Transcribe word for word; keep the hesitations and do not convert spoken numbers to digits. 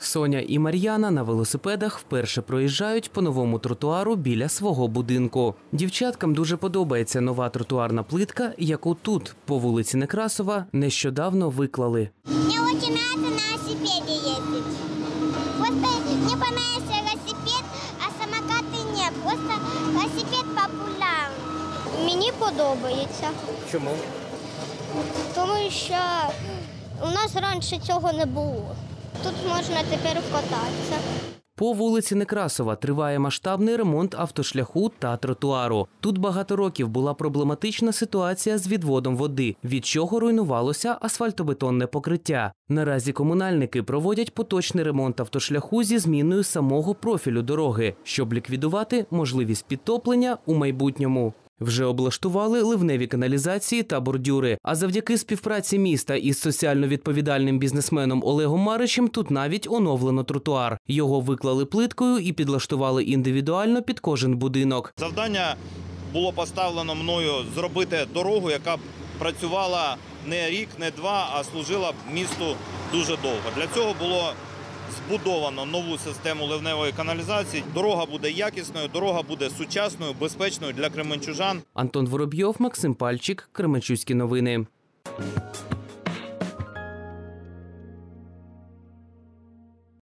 Соня і Мар'яна на велосипедах вперше проїжджають по новому тротуару біля свого будинку. Дівчаткам дуже подобається нова тротуарна плитка, яку тут, по вулиці Некрасова, нещодавно виклали. Мені дуже подобається на велосипеді їздити. Просто мені подобається велосипед, а самокати ні. Просто велосипед популярний. Мені подобається. Чому? Тому що у нас раніше цього не було. Тут можна тепер кататися. По вулиці Некрасова триває масштабний ремонт автошляху та тротуару. Тут багато років була проблематична ситуація з відводом води, від чого руйнувалося асфальтобетонне покриття. Наразі комунальники проводять поточний ремонт автошляху зі зміною самого профілю дороги, щоб ліквідувати можливість підтоплення у майбутньому. Вже облаштували ливневі каналізації та бордюри. А завдяки співпраці міста із соціально відповідальним бізнесменом Олегом Маричем тут навіть оновлено тротуар. Його виклали плиткою і підлаштували індивідуально під кожен будинок. Завдання було поставлено мною зробити дорогу, яка б працювала не рік, не два, а служила б місту дуже довго. Для цього було збудовано нову систему ливневої каналізації. Дорога буде якісною, дорога буде сучасною, безпечною для кременчужан. Антон Воробйов, Максим Пальчик, Кременчуцькі новини.